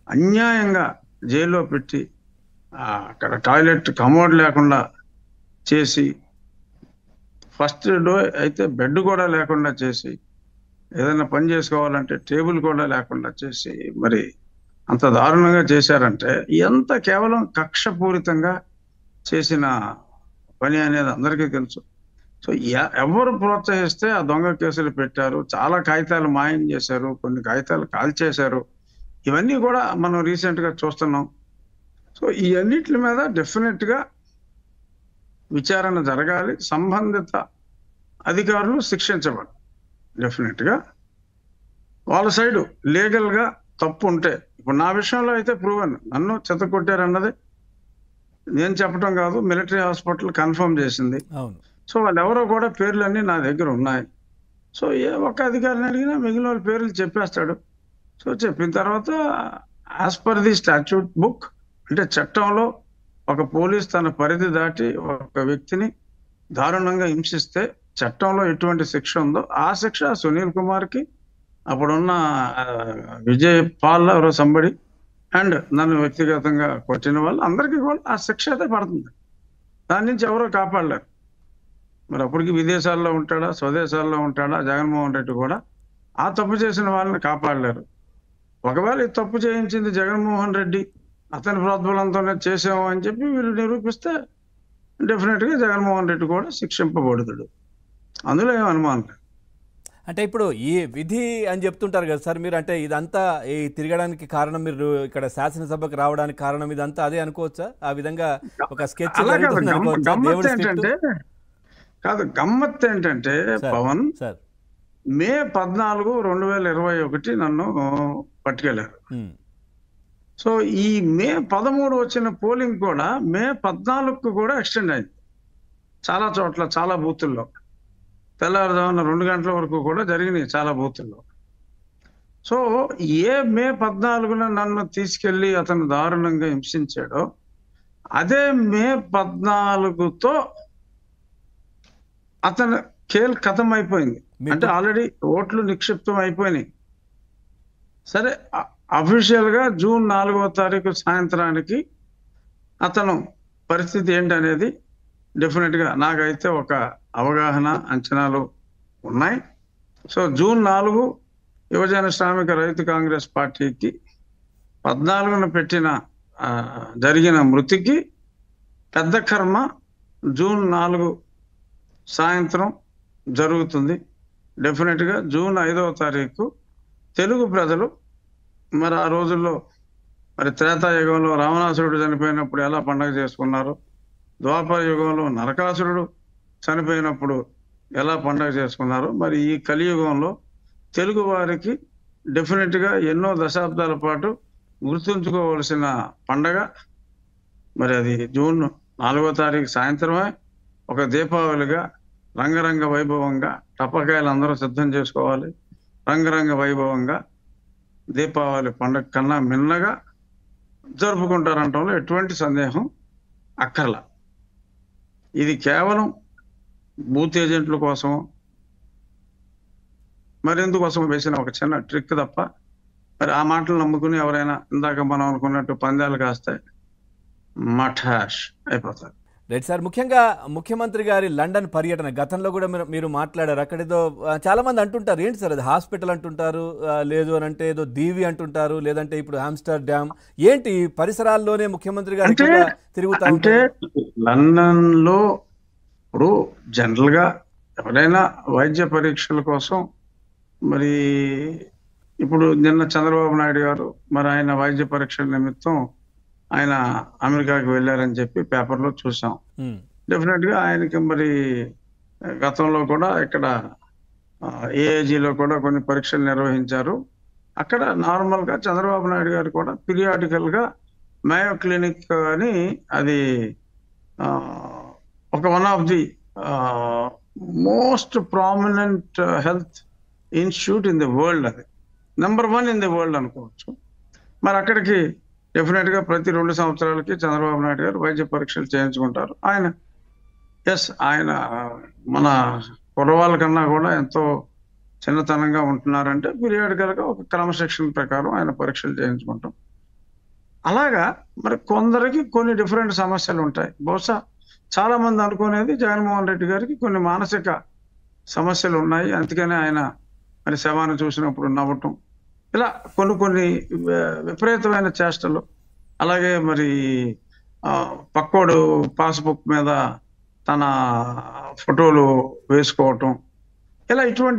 అన్యాయంగా జైల్లో పెట్టి అక్కడ టాయిలెట్ కమోడ్ లేకుండా చేసి, ఫస్ట్ డే అయితే బెడ్ కూడా లేకుండా చేసి, ఏదైనా పని చేసుకోవాలంటే టేబుల్ కూడా లేకుండా చేసి, మరి అంత దారుణంగా చేశారంటే ఎంత కేవలం కక్షపూరితంగా చేసిన పని అనేది అందరికీ తెలుసు. సో ఎవరు ప్రోత్సహిస్తే ఆ దొంగ కేసులు పెట్టారు, చాలా కాగితాలు మాయం చేశారు, కొన్ని కాగితాలు కాల్చేశారు. ఇవన్నీ కూడా మనం రీసెంట్ గా చూస్తున్నాం. సో ఈ అన్నిటి మీద డెఫినెట్ గా విచారణ జరగాలి, సంబంధిత అధికారులు శిక్షించబడాలి. డెఫినెట్ గా వాళ్ళ సైడు లీగల్ గా తప్పు ఉంటే, ఇప్పుడు నా విషయంలో అయితే ప్రూవెన్, నన్ను చెత్తకొట్టారన్నది నేను చెప్పడం కాదు, మిలిటరీ హాస్పిటల్ కన్ఫర్మ్ చేసింది. సో వాళ్ళెవరో కూడా పేర్లన్నీ నా దగ్గర ఉన్నాయి. సో ఏ ఒక్క అధికారిని అడిగినా మిగిలిన వాళ్ళ పేర్లు చెప్పేస్తాడు. సో చెప్పిన తర్వాత as per the statute book, అంటే చట్టంలో ఒక పోలీస్ తన పరిధి దాటి ఒక వ్యక్తిని దారుణంగా హింసిస్తే చట్టంలో ఎటువంటి శిక్ష ఉందో ఆ శిక్ష సునీల్ కుమార్ కి, అప్పుడున్న విజయ్ పాల్ ఎవరో సంబడి, అండ్ నన్ను వ్యక్తిగతంగా కొట్టిన వాళ్ళు అందరికీ కూడా ఆ శిక్ష అయితే పడుతుంది. దాని నుంచి ఎవరో కాపాడలేరు. మరి అప్పటికి విదేశాల్లో ఉంటాడా, స్వదేశాల్లో ఉంటాడా జగన్మోహన్ రెడ్డి కూడా ఆ తప్పు చేసిన వాళ్ళని కాపాడలేరు. ఒకవేళ ఈ తప్పు చేయించింది జగన్మోహన్ రెడ్డి, అతని ప్రోద్బలంతోనే చేసాము అని చెప్పి వీళ్ళు నిరూపిస్తే డెఫినెట్ గా జగన్మోహన్ రెడ్డి కూడా శిక్షింపబడుతాడు. అందులో ఏం అనుమానం లేదు. అంటే ఇప్పుడు ఈ విధి అని చెప్తుంటారు కదా సార్ మీరు, అంటే ఇదంతా ఈ తిరగడానికి కారణం, మీరు ఇక్కడ శాసనసభకు రావడానికి కారణం ఇదంతా అదే అనుకోవచ్చా? ఆ విధంగా ఒక స్కెచ్ కాదు, గమ్మత్ ఏంటంటే పవన్, మే 14, 2021 నన్ను పట్టుకెళ్ళారు. సో ఈ మే 13 వచ్చిన పోలింగ్ కూడా మే 14కు కూడా ఎక్స్టెండ్ అయింది చాలా చోట్ల, చాలా బూతుల్లో. తెల్లారుజామున 2 గంటల వరకు కూడా జరిగినాయి చాలా బూతుల్లో. సో మే 14న నన్ను తీసుకెళ్లి అతను దారుణంగా హింసించాడో, అదే మే 14తో అతను కథం అయిపోయింది. అంటే ఆల్రెడీ ఓట్లు నిక్షిప్తం అయిపోయినాయి. సరే, అఫీషియల్ గా జూన్ 4వ తారీఖు సాయంత్రానికి అతను పరిస్థితి ఏంటనేది డెఫినెట్ గా నాకైతే ఒక అవగాహన, అంచనాలు ఉన్నాయి. సో జూన్ 4 యువజన శ్రామిక రైతు కాంగ్రెస్ పార్టీకి 14న పెట్టిన జరిగిన మృతికి పెద్ద కర్మ జూన్ 4 సాయంత్రం జరుగుతుంది. డెఫినెట్ గా జూన్ 5వ తారీఖు తెలుగు ప్రజలు మరి ఆ రోజుల్లో మరి త్రేతాయుగంలో రావణాసురుడు చనిపోయినప్పుడు ఎలా పండగ చేసుకున్నారు, ద్వాపర యుగంలో నరకాసురుడు చనిపోయినప్పుడు ఎలా పండగ చేసుకున్నారు, మరి ఈ కలియుగంలో తెలుగు వారికి డెఫినెట్ గా ఎన్నో దశాబ్దాల పాటు గుర్తుంచుకోవలసిన పండగ మరి అది జూన్ 4వ తారీఖు సాయంత్రమే ఒక దీపావళిగా రంగరంగ వైభవంగా, టపాకాయలు అందరూ సిద్ధం చేసుకోవాలి, రంగరంగ వైభవంగా దీపావళి పండుగ కన్నా మిన్నగా జరుపుకుంటారంటంలో ఎటువంటి సందేహం అక్కర్లా. ఇది కేవలం బూత్ ఏజెంట్ల కోసం మరెందుకోసం వేసిన ఒక చిన్న ట్రిక్ తప్ప, మరి ఆ మాటలు నమ్ముకుని ఎవరైనా ఇందాక మనం అనుకున్నట్టు పందాలు కాస్తే మఠాష్ అయిపోతారు. రైట్ సార్, ముఖ్యంగా ముఖ్యమంత్రి గారి లండన్ పర్యటన గతంలో కూడా మీరు మాట్లాడారు. అక్కడేదో చాలా మంది అంటుంటారు, ఏంటి సార్ అది హాస్పిటల్ అంటుంటారు, లేదు అని అంటే ఏదో దీవి అంటుంటారు, లేదంటే ఇప్పుడు హామ్స్టర్ డ్యామ్, ఏంటి పరిసరాల్లోనే ముఖ్యమంత్రి గారు తిరుగుతా అంటే లండన్ లో ఇప్పుడు జనరల్ గా ఎవరైనా వైద్య పరీక్షల కోసం, మరి ఇప్పుడు నిన్న చంద్రబాబు నాయుడు గారు మరి ఆయన వైద్య పరీక్షల నిమిత్తం ఆయన అమెరికాకి వెళ్ళారని చెప్పి పేపర్లో చూసాం. డెఫినెట్ గా ఆయనకి మరి గతంలో కూడా ఇక్కడ ఏఏజీలో కూడా కొన్ని పరీక్షలు నిర్వహించారు. అక్కడ నార్మల్ గా చంద్రబాబు నాయుడు గారు కూడా పీరియాడికల్ గా మయో క్లినిక్ అని, అది ఒక one of the most prominent health institute in the world, అది నెంబర్ 1 ఇన్ ది వరల్డ్ అనుకోవచ్చు. మరి అక్కడికి డెఫినెట్ గా ప్రతి 2 సంవత్సరాలకి చంద్రబాబు నాయుడు గారు వైద్య పరీక్షలు చేయించుకుంటారు. ఆయన మన కుర్రవాళ్ళ కన్నా కూడా ఎంతో చిన్నతనంగా ఉంటున్నారంటే పీరియాడికల్ గా ఒక క్రమశిక్షణ ప్రకారం ఆయన పరీక్షలు చేయించుకుంటాం. అలాగా మరి కొందరికి కొన్ని డిఫరెంట్ సమస్యలు ఉంటాయి. బహుశా చాలా మంది అనుకునేది జగన్మోహన్ రెడ్డి గారికి కొన్ని మానసిక సమస్యలు ఉన్నాయి. అందుకనే ఆయన మరి శవాన్ని చూసినప్పుడు నవ్వటం. ఇలా కొన్ని విపరీతమైన చేష్టలు. అలాగే మరి పక్కోడు పాస్‌బుక్ మీద తన ఫోటోలు వేసుకోవటం. ఇలా ఇటువంటి